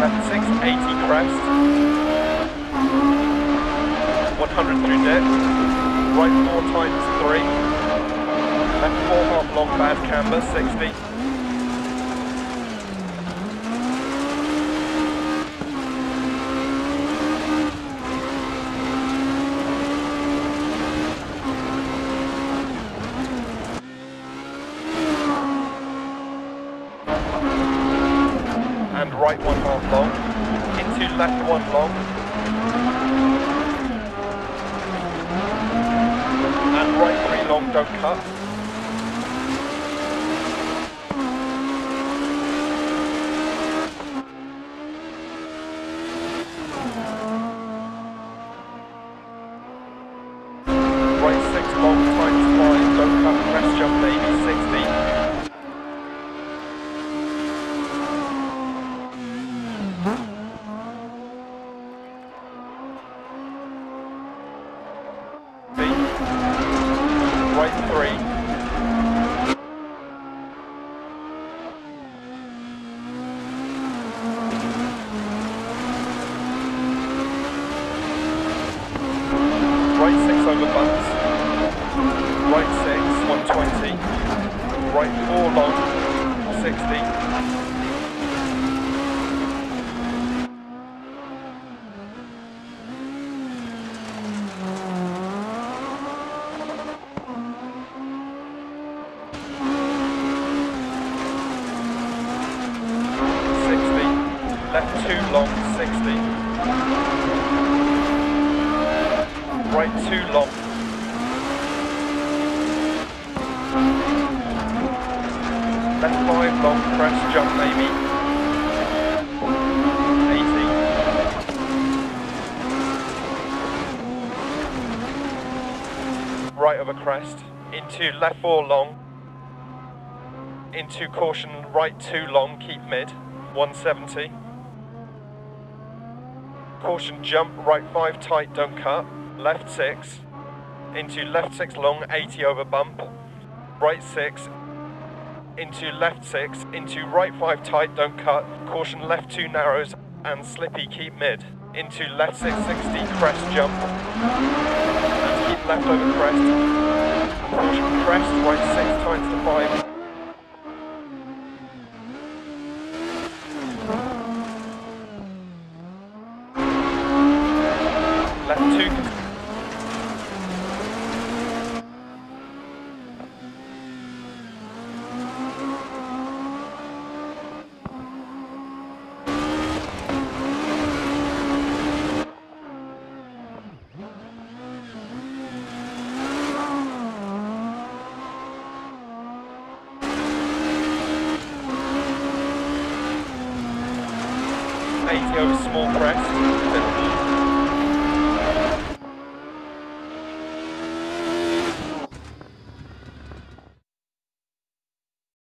left 6, 80 crest, 100 through dip, right 4 tightens 3, left 4 half long bad camber 60, and right 1 half long, into left 1 long, and right 3 long, don't cut, right 6 long, times 5, don't cut, crest jump maybe 60, right 3, right 6 over bumps, right 6, 120, right 4 long, 60, left 2 long, 60, right 2 long, left 5 long, crest jump maybe, 80, right over crest, into left 4 long, into caution right 2 long, keep mid, 170, caution jump, right 5 tight, don't cut, left 6, into left 6 long, 80 over bump, right 6, into left 6, into right 5 tight, don't cut, caution left 2 narrows and slippy, keep mid, into left 6, 60, crest jump, and keep left over crest, caution crest, right 6 times to 5, left 2, over small crest,